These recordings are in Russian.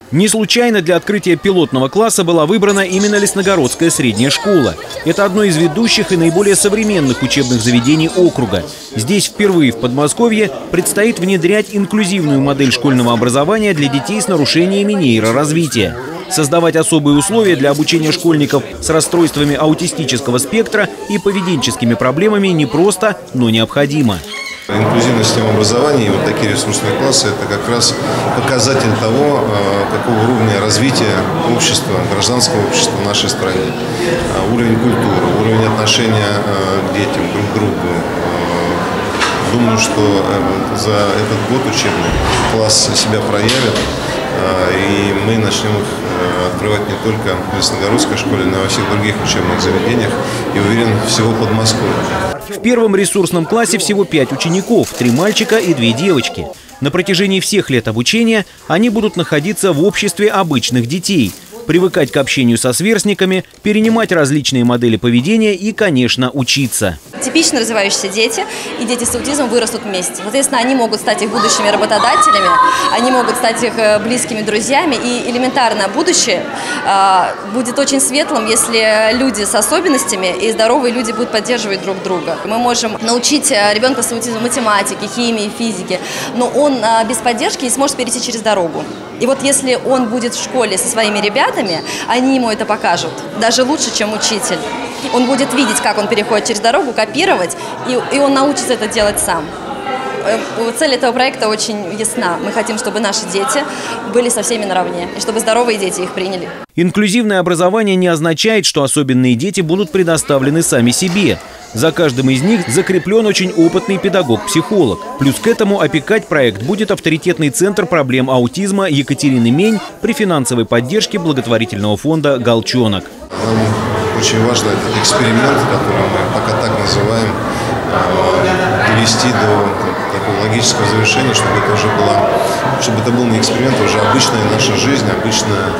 Не случайно для открытия пилотного класса была выбрана именно Лесногородская средняя школа. Это одно из ведущих и наиболее современных учебных заведений округа. Здесь впервые в Подмосковье предстоит внедрять инклюзивную модель школьного образования для детей с нарушениями нейроразвития. Создавать особые условия для обучения школьников с расстройствами аутистического спектра и поведенческими проблемами непросто, но необходимо. Инклюзивная система образования и вот такие ресурсные классы – это как раз показатель того, какого уровня развития общества, гражданского общества в нашей стране. Уровень культуры, уровень отношения к детям, друг к другу. Думаю, что за этот год учебный класс себя проявит, и мы начнем их открывать не только в Лесногородской школе, но и во всех других учебных заведениях, и, уверен, всего Подмосковья. В первом ресурсном классе всего 5 учеников, 3 мальчика и 2 девочки. На протяжении всех лет обучения они будут находиться в обществе обычных детей, привыкать к общению со сверстниками, перенимать различные модели поведения и, конечно, учиться. Типично развивающиеся дети и дети с аутизмом вырастут вместе. Соответственно, они могут стать их будущими работодателями, они могут стать их близкими друзьями. И элементарно будущее будет очень светлым, если люди с особенностями и здоровые люди будут поддерживать друг друга. Мы можем научить ребенка с аутизмом математике, химии, физике, но он без поддержки не сможет перейти через дорогу. И вот если он будет в школе со своими ребятами, они ему это покажут, даже лучше, чем учитель. Он будет видеть, как он переходит через дорогу, копировать, и он научится это делать сам. Цель этого проекта очень ясна. Мы хотим, чтобы наши дети были со всеми наравне, и чтобы здоровые дети их приняли. Инклюзивное образование не означает, что особенные дети будут предоставлены сами себе. За каждым из них закреплен очень опытный педагог-психолог. Плюс к этому опекать проект будет авторитетный центр проблем аутизма Екатерины Мень при финансовой поддержке благотворительного фонда «Голчонок». Нам очень важно этот эксперимент, который мы пока так называем, довести до такого логического завершения, чтобы это был не эксперимент, а уже обычная наша жизнь, обычная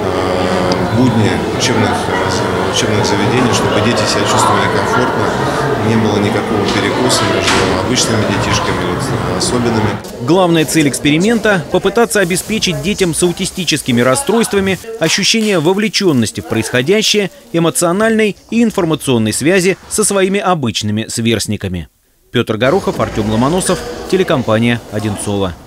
будни учебных заведений, чтобы дети себя чувствовали комфортно, не было никакого перекоса между обычными детишками и особенными. Главная цель эксперимента – попытаться обеспечить детям с аутистическими расстройствами ощущение вовлеченности в происходящее, эмоциональной и информационной связи со своими обычными сверстниками. Петр Горохов, Артем Ломоносов, телекомпания «Одинцово».